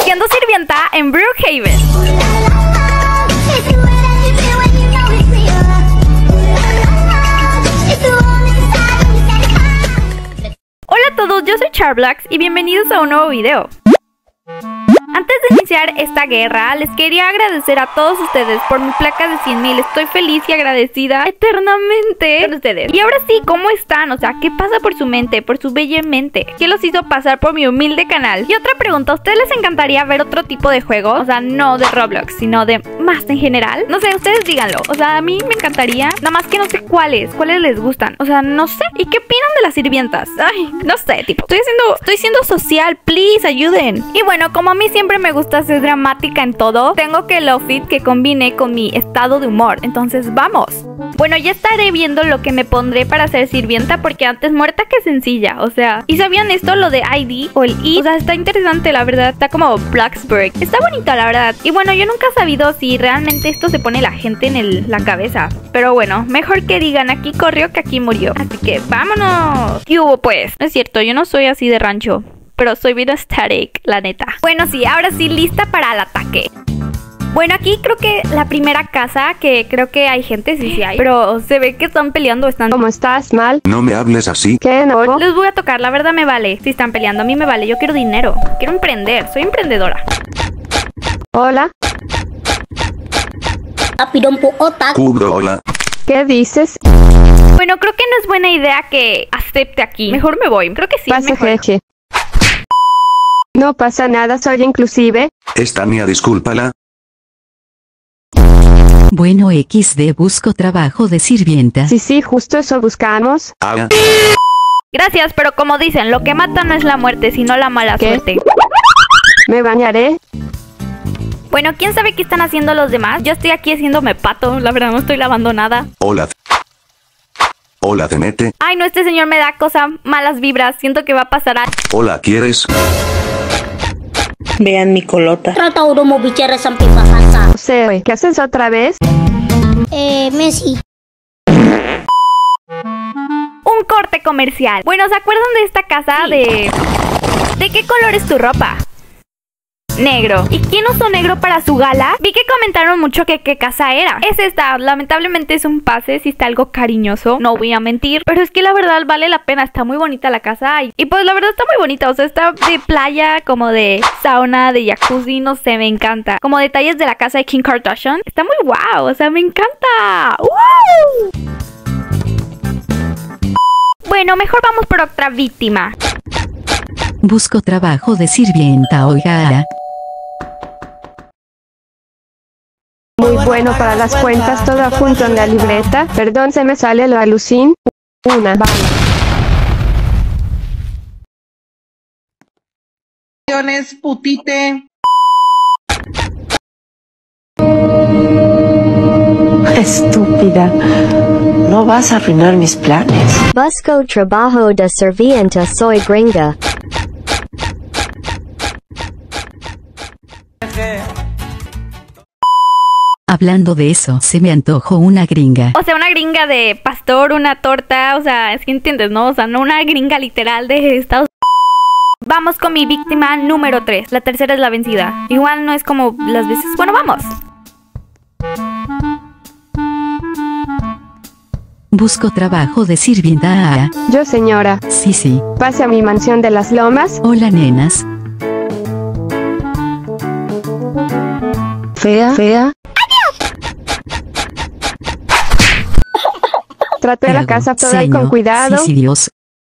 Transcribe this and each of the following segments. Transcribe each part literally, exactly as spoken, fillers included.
siendo sirvienta en Brookhaven. Hola a todos, yo soy Charblax y bienvenidos a un nuevo video. Antes de iniciar esta guerra, les quería agradecer a todos ustedes por mi placa de cien mil. Estoy feliz y agradecida eternamente con ustedes. Y ahora sí, ¿cómo están? O sea, ¿qué pasa por su mente, por su bella mente? ¿Qué los hizo pasar por mi humilde canal? Y otra pregunta, ¿a ustedes les encantaría ver otro tipo de juegos? O sea, no de Roblox, sino de más en general. No sé, ustedes díganlo. O sea, a mí me encantaría, nada más que no sé cuáles, cuáles les gustan. O sea, no sé. ¿Y qué opinan de las sirvientas? Ay, no sé, tipo, estoy haciendo, estoy siendo social, please, ayuden. Y bueno, como a mí siempre me gusta ser dramática en todo, tengo que el outfit que combine con mi estado de humor. Entonces vamos. Bueno, ya estaré viendo lo que me pondré para ser sirvienta, porque antes muerta que sencilla. O sea, ¿y sabían esto? Lo de I D o el I. O sea, está interesante, la verdad. Está como Blacksburg. Está bonito, la verdad. Y bueno, yo nunca he sabido si realmente esto se pone la gente en el, la cabeza. Pero bueno, mejor que digan aquí corrió que aquí murió. Así que vámonos. ¿Qué hubo pues? No es cierto, yo no soy así de rancho, pero soy bien static, la neta. Bueno, sí, ahora sí, lista para el ataque. Bueno, aquí creo que la primera casa, que creo que hay gente, sí, sí hay. Pero se ve que están peleando, están... ¿Cómo estás, mal? No me hables así. ¿Qué no? Les voy a tocar, la verdad me vale. Si están peleando, a mí me vale. Yo quiero dinero. Quiero emprender, soy emprendedora. Hola. Cubro, hola. ¿Qué dices? Bueno, creo que no es buena idea que acepte aquí. Mejor me voy. Creo que sí, Pase, mejor. jeje. No pasa nada, soy inclusive. Esta mía, discúlpala. Bueno, equis de busco trabajo de sirvienta. Sí, sí, justo eso buscamos. Ah, Gracias, pero como dicen, lo que mata no es la muerte, sino la mala ¿Qué? suerte. Me bañaré. Bueno, ¿quién sabe qué están haciendo los demás? Yo estoy aquí haciéndome pato, la verdad no estoy lavando nada. hola. Hola, Temete. Ay, no, este señor me da cosas, malas vibras. Siento que va a pasar a... Hola, ¿quieres? Vean mi colota. Tratado mo bicara sampai bahasa. O sea, ¿qué haces otra vez? Eh, Messi. Un corte comercial. Bueno, ¿se acuerdan de esta casa de... ¿De qué color es tu ropa? Negro. ¿Y quién usó negro para su gala? Vi que comentaron mucho que qué casa era. Es esta, lamentablemente es un pase, si está algo cariñoso, no voy a mentir, pero es que la verdad vale la pena, está muy bonita la casa y, y pues la verdad está muy bonita, o sea, está de playa, como de sauna, de jacuzzi, no sé, me encanta. Como detalles de la casa de Kim Kardashian, está muy guau, o sea, me encanta. ¡Wow! Bueno, mejor vamos por otra víctima. Busco trabajo de sirvienta, oiga. Muy bueno para las cuentas, todo junto en la libreta. Perdón, se me sale lo alucin. Una bala. Putite. Estúpida, no vas a arruinar mis planes. Busco trabajo de sirvienta, soy gringa. Hablando de eso, se me antojó una gringa. O sea, una gringa de pastor, una torta, o sea, es que entiendes, ¿no? O sea, no una gringa literal de Estados Unidos. Vamos con mi víctima número tres. La tercera es la vencida. Igual no es como las veces... Bueno, vamos. Busco trabajo de sirvienta. Yo, señora. Sí, sí. Pase a mi mansión de las lomas. Hola, nenas. Fea, fea. Trate la Hago, casa toda y seño, con cuidado. Sí, sí, Dios.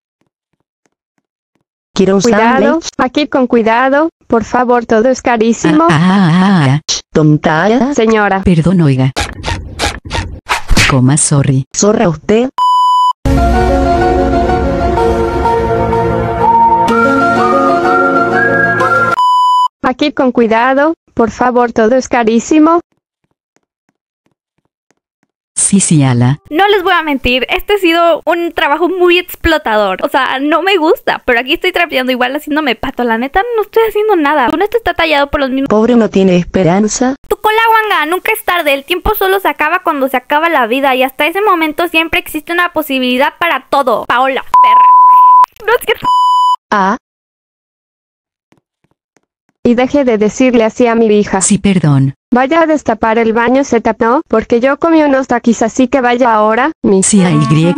Quiero un Cuidado, sándwich. aquí con cuidado. Por favor, todo es carísimo. Ah, ah, ah, ah. Tontada. Señora. Perdón, oiga. Coma, sorry. Zorra usted. Aquí con cuidado. Por favor, todo es carísimo. Sí, sí, ala. No les voy a mentir, este ha sido un trabajo muy explotador. O sea, no me gusta, pero aquí estoy trapeando igual haciéndome pato. La neta, no estoy haciendo nada. Uno esto está tallado por los mismos... Pobre no tiene esperanza. Tu cola, guanga, nunca es tarde. El tiempo solo se acaba cuando se acaba la vida. Y hasta ese momento siempre existe una posibilidad para todo. Paola, perra. No es que... Ah. Y deje de decirle así a mi hija. Sí, perdón. Vaya a destapar el baño, se tapó, porque yo comí unos taquis, así que vaya ahora, mi. Sí, a Y.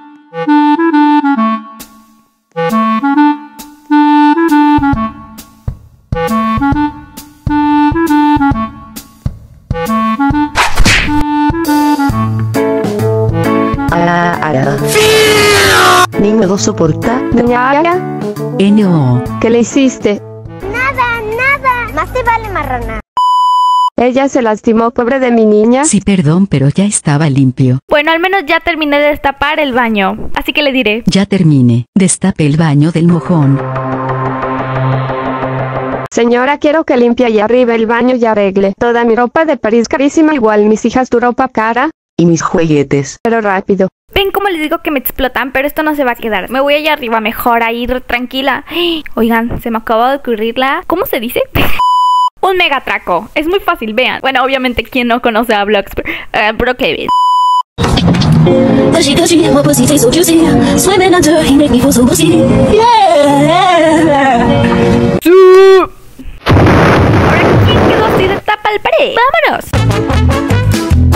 Ah, ah. Ni me lo soporta. Doña Aya, N O. ¿qué le hiciste? Nada, nada. Más te vale marrana. Ella se lastimó, pobre de mi niña. Sí, perdón, pero ya estaba limpio. Bueno, al menos ya terminé de destapar el baño, así que le diré. Ya termine. Destape el baño del mojón. Señora, quiero que limpie allá arriba el baño y arregle toda mi ropa de París carísima, igual mis hijas tu ropa cara, Y mis juguetes. pero rápido. Ven como les digo que me explotan, pero esto no se va a quedar. Me voy allá arriba mejor, a ir tranquila. Oigan, se me acaba de ocurrir la... ¿Cómo se dice? Un megatraco. Es muy fácil, vean. Bueno, obviamente, ¿quién no conoce a Vlogs? Pero, uh, pero qué bien. Touchy, touchy, my pussy tastes so juicy. Swimming under, he make me feel so pussy. Yeah. Ahora, ¿quién quedó así de tapa al pared? ¡Vámonos!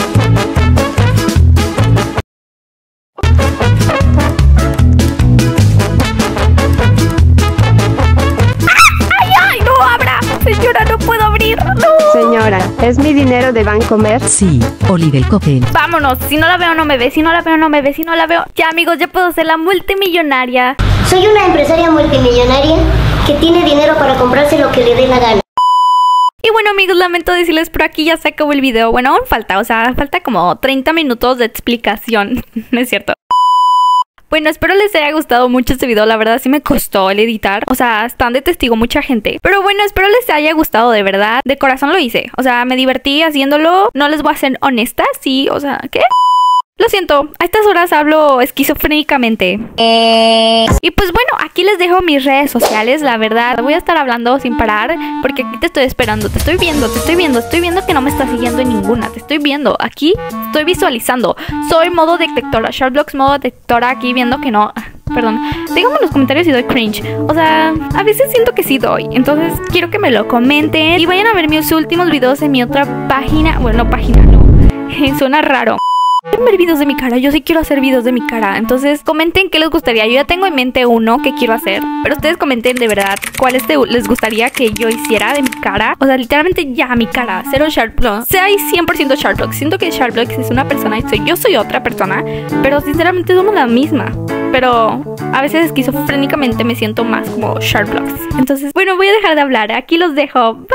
¡Ay, ay! ¡No abra! Señora, no puedo abrir. ¡No! Señora, ¿es mi dinero de Bancomer? Sí, Oliver Coppel. Vámonos. Si no la veo, no me ve. Si no la veo, no me ve. Si no la veo... Ya, amigos, ya puedo ser la multimillonaria. Soy una empresaria multimillonaria que tiene dinero para comprarse lo que le dé la gana. Y bueno, amigos, lamento decirles, pero aquí ya se acabó el video. Bueno, aún falta, o sea, falta como treinta minutos de explicación. No es cierto. Bueno, espero les haya gustado mucho este video. La verdad sí me costó el editar. O sea, están de testigo mucha gente. Pero bueno, espero les haya gustado, de verdad. De corazón lo hice. O sea, me divertí haciéndolo. No les voy a ser honesta, sí, o sea, ¿qué? Lo siento, a estas horas hablo esquizofrénicamente. Eh... Y pues bueno, aquí les dejo mis redes sociales, la verdad. Voy a estar hablando sin parar porque aquí te estoy esperando, te estoy viendo, te estoy viendo. Estoy viendo que no me estás siguiendo en ninguna, te estoy viendo. Aquí estoy visualizando. Soy modo detectora, Sharpblocks modo detectora, aquí viendo que no... Perdón, díganme en los comentarios si doy cringe. O sea, a veces siento que sí doy. Entonces quiero que me lo comenten. Y vayan a ver mis últimos videos en mi otra página. Bueno, no página, no. Suena raro. Quiero ver videos de mi cara, yo sí quiero hacer videos de mi cara. Entonces comenten qué les gustaría. Yo ya tengo en mente uno que quiero hacer, pero ustedes comenten de verdad cuáles te, les gustaría que yo hiciera de mi cara. O sea, literalmente ya mi cara, cero Sharpblocks. Sea cien por ciento Sharpblocks. Siento que Sharpblocks es una persona y soy, yo soy otra persona, pero sinceramente somos la misma. Pero a veces esquizofrénicamente me siento más como Sharpblocks. Entonces, bueno, voy a dejar de hablar. Aquí los dejo. Bye.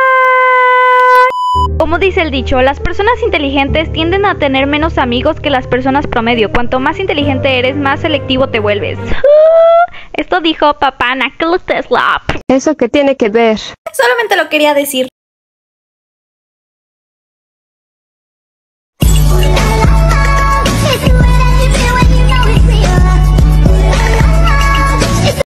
Como dice el dicho, las personas inteligentes tienden a tener menos amigos que las personas promedio. Cuanto más inteligente eres, más selectivo te vuelves. Esto dijo papá Nikola Tesla. ¿Eso qué tiene que ver? Solamente lo quería decir.